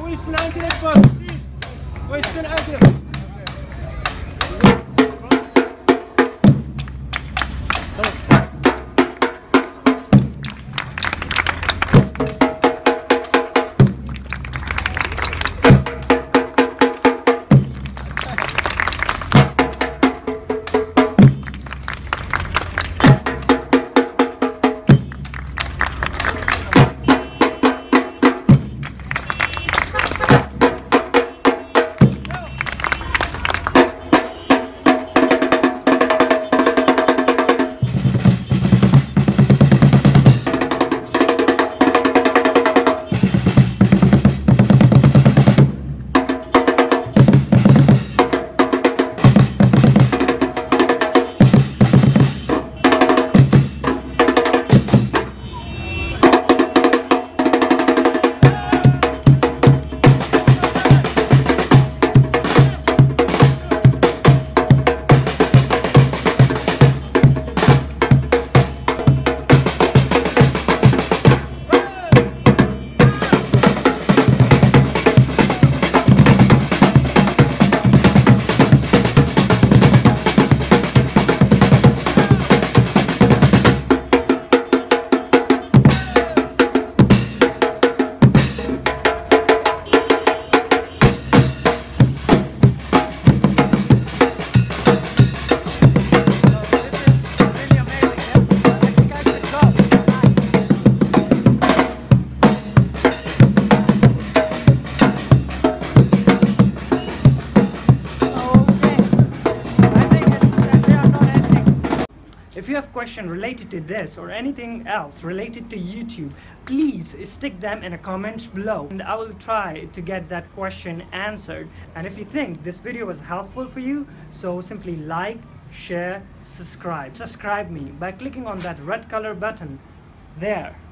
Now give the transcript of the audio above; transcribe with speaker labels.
Speaker 1: Question عندي للباص بليز. Question عندي.
Speaker 2: If you have questions related to this or anything else related to YouTube, please stick them in the comments below and I will try to get that question answered. And if you think this video was helpful for you, so simply like, share, subscribe. Subscribe me by clicking on that red color button there.